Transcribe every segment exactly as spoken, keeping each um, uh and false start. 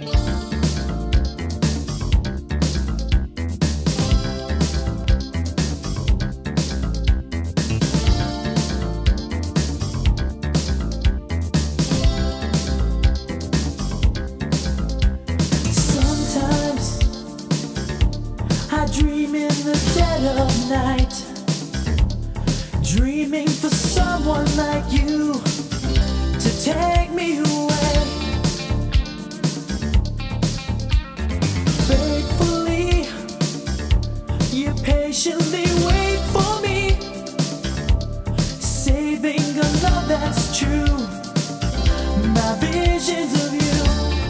Dreaming for someone like you to take me away. Faithfully, you patiently wait for me, saving a love that's true. My visions of you,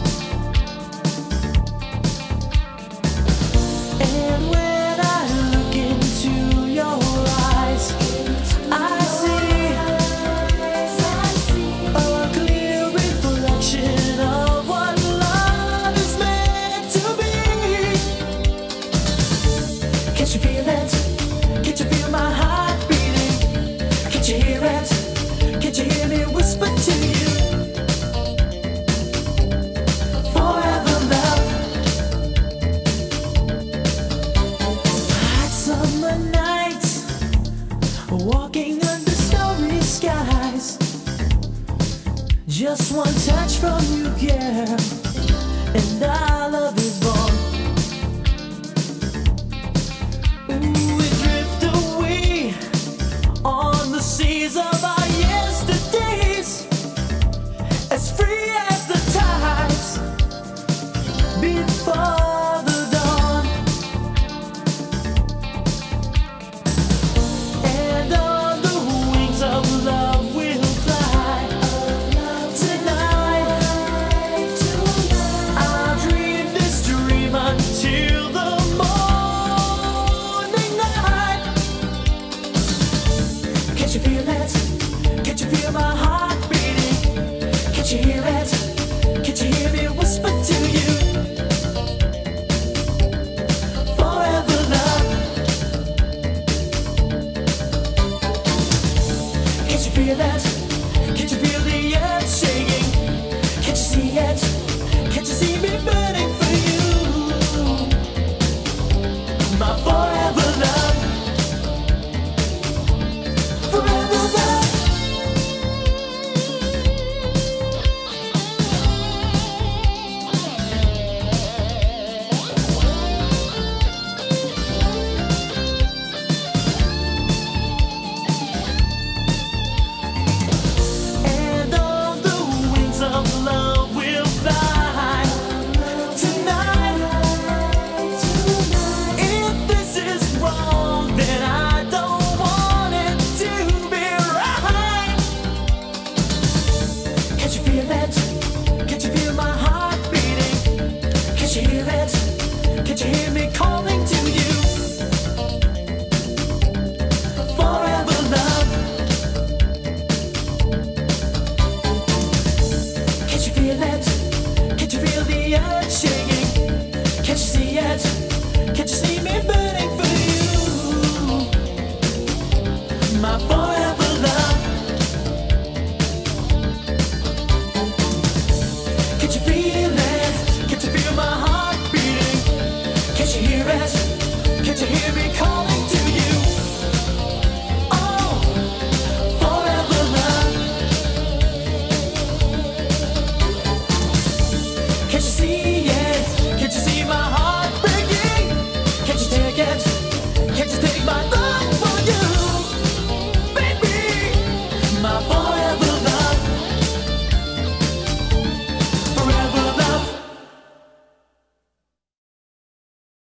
and when I look into your eyes, I see a clear reflection of what love is meant to be. Can't you feel it? Can't you feel my heart beating? Can't you hear it? Can't you hear me whisper to you? Forever love. Hot summer nights, walking under starry skies. Just one touch from you, girl, and our love is born. Ooh, we drift away on the seas of our yesterdays, as free as the tides before the dawn. And on the wings of love we'll fly tonight. I'll dream this dream until the morning light. Can't you feel it? Can't you feel my heart beating? Can't you hear it? Can't you hear me whisper to you? Forever love. Can't you feel it? Can't you feel the earth shaking? Can't you see it? Can't you see me burning for you? My forever love. Forever love. And on the wings of love we'll fly tonight. If this is wrong, then I don't want it to be right. Can't you feel it? Can't you feel my heart beating? Can't you hear it? Can't you hear me calling to you? Forever love. Can't you feel it? Can't you feel the earth shaking?